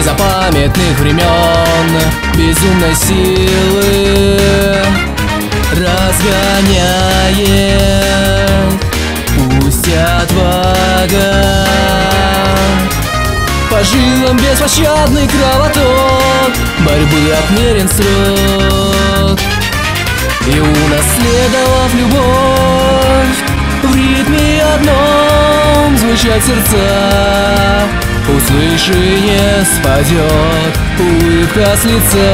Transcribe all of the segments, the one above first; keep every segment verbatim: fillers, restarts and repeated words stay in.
незапамятных времен, безумной силы разгоняет. Пусть отвага по жилам беспощадный кровоток, борьбы отмерен срок. И унаследовав любовь, в ритме одном звучат сердца, услыши, не спадет улыбка с лица.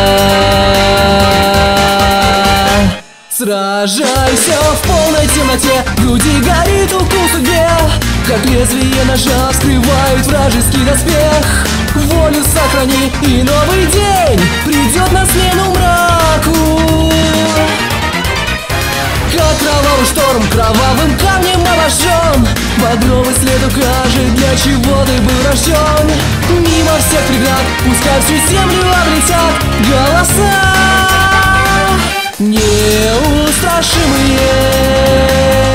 Сражайся в полной темноте, в груди горит укус судьбе, как лезвие ножа вскрывает вражеский доспех. Волю сохрани, и новый день придет на смену мраку. Как кровавый шторм, кровавым камнем обожжен, багровый след укажет, для чего ты был рожден. Мимо всех преград, пускай всю землю облетят голоса неустрашимые.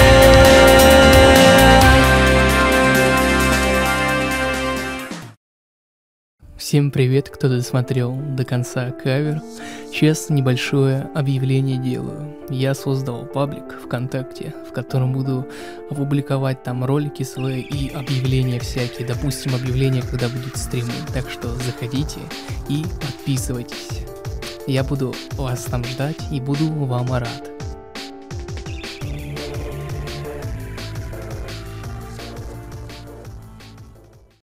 Всем привет, кто досмотрел до конца кавер. Сейчас небольшое объявление делаю. Я создал паблик ВКонтакте, в котором буду опубликовать там ролики свои и объявления всякие. Допустим, объявления, когда будут стримы. Так что заходите и подписывайтесь. Я буду вас там ждать и буду вам рад.